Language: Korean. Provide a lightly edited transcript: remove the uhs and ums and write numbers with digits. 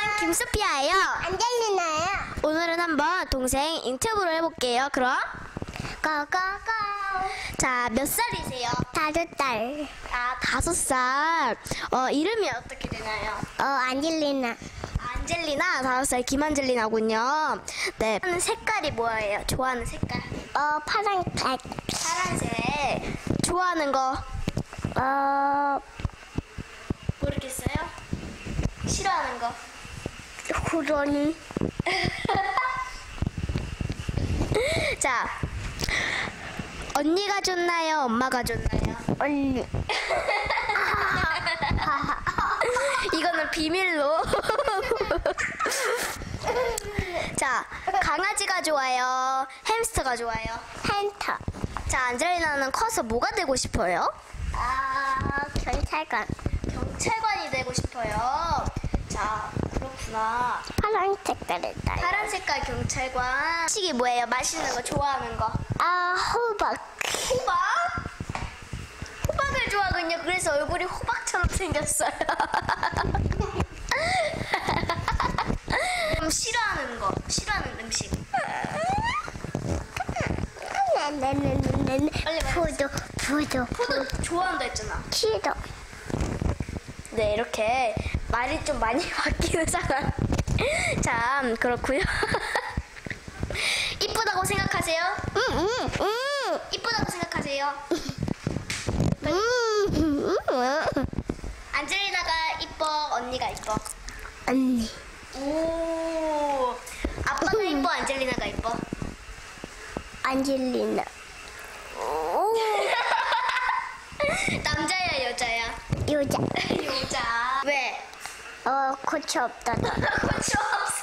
김소피아예요. 안젤리나예요. 오늘은 한번 동생 인터뷰를 해볼게요. 그럼 고고고. 자, 몇 살이세요? 5살. 아, 5살. 이름이 어떻게 되나요? 안젤리나. 안젤리나, 5살 김안젤리나군요. 네, 좋아하는 색깔이 뭐예요? 좋아하는 색깔? 파란색. 파란색. 좋아하는 거 모르겠어요? 싫어하는 거? 후련이. 자, 언니가 좋나요? 엄마가 좋나요? 언니. 이거는 비밀로. 자, 강아지가 좋아요? 햄스터가 좋아요? 펜터. 자, 안젤리나는 커서 뭐가 되고 싶어요? 경찰관. 경찰관이 되고 싶어요. 자, 그렇구나. 파란 색깔을 따요. 파란 색깔 경찰관. 음식이 뭐예요? 맛있는 거, 좋아하는 거? 호박. 호박? 호박을 좋아하군요. 그래서 얼굴이 호박처럼 생겼어요. 그럼 싫어하는 거, 싫어하는 음식. 빨리 포도. 포도 좋아한다 했잖아. 싫어. 네, 이렇게 말이 좀 많이 바뀌는 사람. 자, 그렇고요. 이쁘다고 생각하세요? 이쁘다고 생각하세요? 안젤리나가 이뻐, 언니가 이뻐? 언니. 오, 아빠가 이뻐, 안젤리나가 이뻐? 안젤리나. 남자야, 여자야? 여자. 여자. 왜? 고추 없다. 고추 없어.